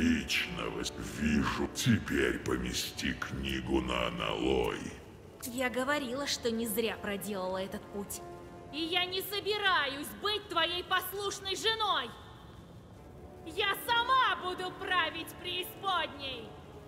Отлично, вижу. Теперь помести книгу на аналой. Я говорила, что не зря проделала этот путь. И я не собираюсь быть твоей послушной женой! Я сама буду править преисподней!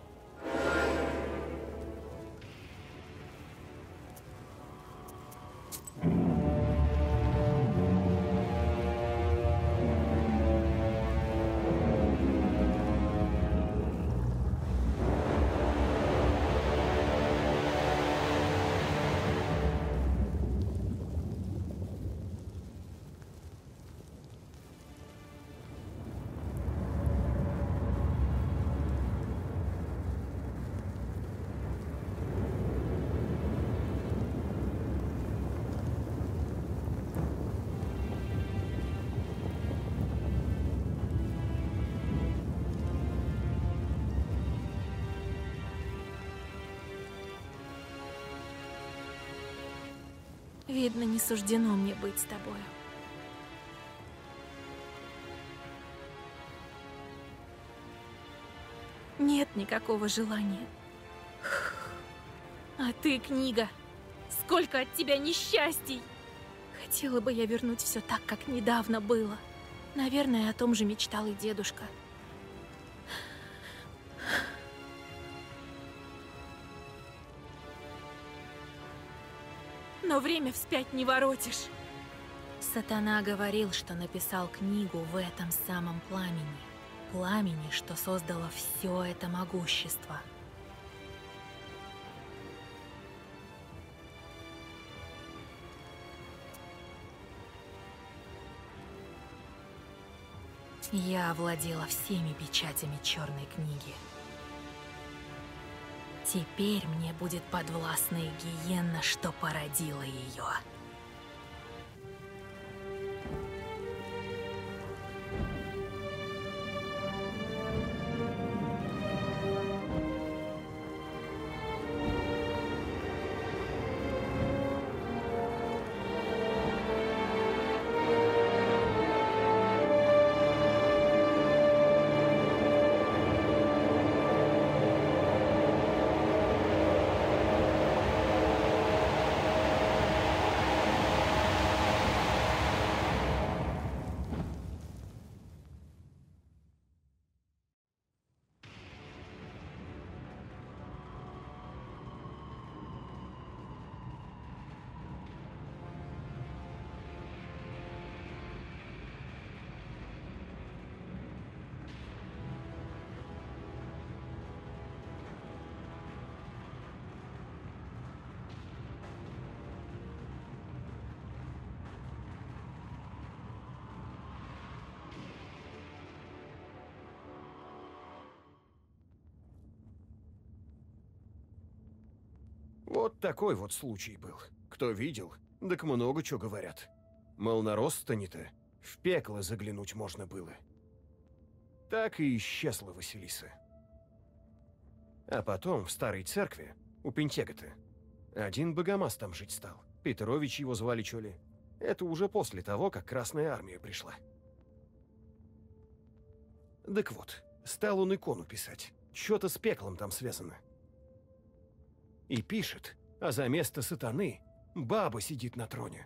Видно, не суждено мне быть с тобою. Нет никакого желания. А ты, книга, сколько от тебя несчастий! Хотела бы я вернуть все так, как недавно было. Наверное, о том же мечтал и дедушка. Но время вспять не воротишь. Сатана говорил, что написал книгу в этом самом пламени. Пламени, что создало все это могущество. Я овладела всеми печатями черной книги. Теперь мне будет подвластна и гиенна, что породила ее. Вот такой вот случай был. Кто видел, так много чего говорят. Мол, на Ростане-то в пекло заглянуть можно было. Так и исчезла Василиса. А потом в старой церкви, у Пентега-то, один богомаз там жить стал. Петрович его звали, чё ли. Это уже после того, как Красная Армия пришла. Так вот, стал он икону писать. Чё-то с пеклом там связано. И пишет, а за место сатаны баба сидит на троне.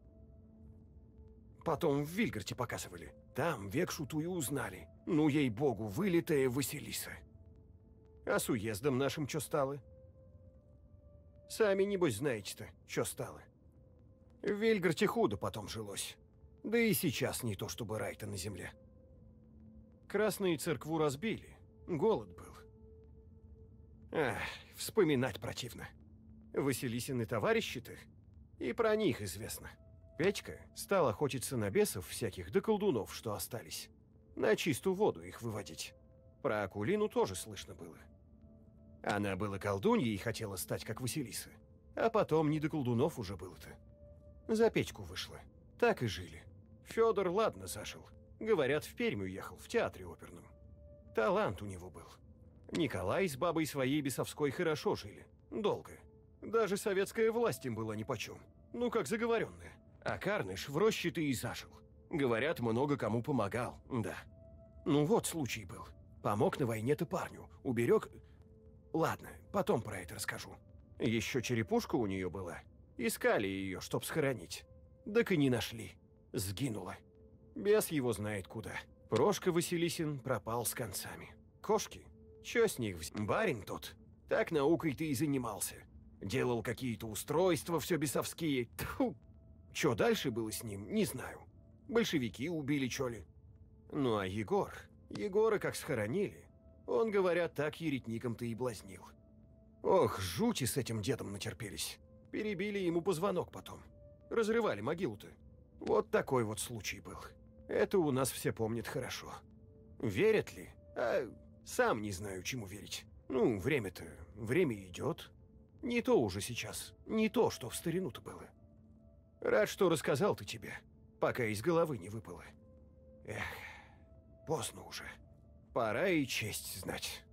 Потом в Вильгарте показывали. Там Векшу-ту и узнали. Ну, ей-богу, вылитая Василиса. А с уездом нашим чё стало? Сами, небось, знаете-то, чё стало. В Вильгарте худо потом жилось. Да и сейчас не то чтобы рай-то на земле. Красные церкву разбили. Голод был. Ах, вспоминать противно. Василисины товарищи-то, и про них известно. Петька стал охотиться на бесов всяких да колдунов, что остались. На чистую воду их выводить. Про Акулину тоже слышно было. Она была колдуньей и хотела стать как Василиса. А потом не до колдунов уже было-то. За Петьку вышла. Так и жили. Федор ладно зажил. Говорят, в Пермь уехал, в театре оперном. Талант у него был. Николай с бабой своей бесовской хорошо жили. Долго. Даже советская власть им была нипочем. Ну, как заговоренная. А Карныш в роще-то и зажил. Говорят, много кому помогал, да. Ну вот случай был. Помог на войне-то парню, уберег... Ладно, потом про это расскажу. Еще черепушка у нее была. Искали ее, чтоб схоронить. Так и не нашли. Сгинула. Бес его знает куда. Прошка Василисин пропал с концами. Кошки? Чё с них Барин тот. Так наукой-то и занимался. Делал какие-то устройства все бесовские. Тьфу. Чё дальше было с ним, не знаю. Большевики убили, чё ли. Ну а Егор... Егора как схоронили, он, говорят, так еретником-то и блазнил. Ох, жути с этим дедом натерпелись. Перебили ему позвонок потом. Разрывали могилу-то. Вот такой вот случай был. Это у нас все помнят хорошо. Верят ли? А сам не знаю, чему верить. Ну, время идет. Не то уже сейчас, не то, что в старину-то было. Рад, что рассказал ты тебе, пока из головы не выпало. Эх, поздно уже. Пора и честь знать.